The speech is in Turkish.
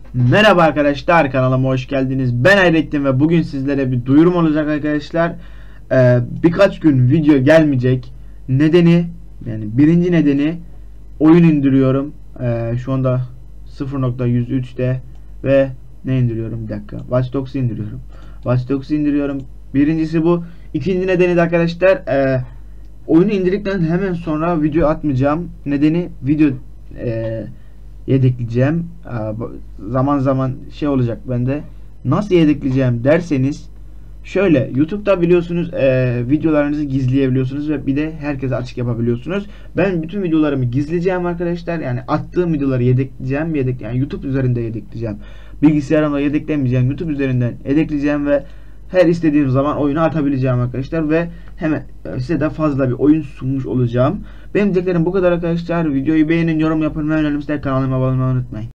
Merhaba arkadaşlar, kanalıma hoş geldiniz. Ben Hayrettin ve bugün sizlere bir duyurum olacak arkadaşlar. Birkaç gün video gelmeyecek. Nedeni, yani birinci nedeni, oyun indiriyorum. Şu anda 0.103'te ve ne indiriyorum? Bir dakika. Watch Dogs'u indiriyorum. Watch Dogs'u indiriyorum. Birincisi bu. İkinci nedeni de arkadaşlar, oyunu indirdikten hemen sonra video atmayacağım. Nedeni video yedekleyeceğim. Zaman zaman şey olacak bende. Nasıl yedekleyeceğim derseniz, şöyle YouTube'da biliyorsunuz videolarınızı gizleyebiliyorsunuz ve bir de herkese açık yapabiliyorsunuz. Ben bütün videolarımı gizleyeceğim arkadaşlar. Yani attığım videoları yedekleyeceğim. Yani YouTube üzerinde yedekleyeceğim. Bilgisayarımda yedeklemeyeceğim. YouTube üzerinden yedekleyeceğim ve her istediğim zaman oyunu atabileceğim arkadaşlar ve hemen size de fazla bir oyun sunmuş olacağım. Benim diyeceklerim bu kadar arkadaşlar. Videoyu beğenin, yorum yapın ve önerimizde kanalıma abone olmayı unutmayın.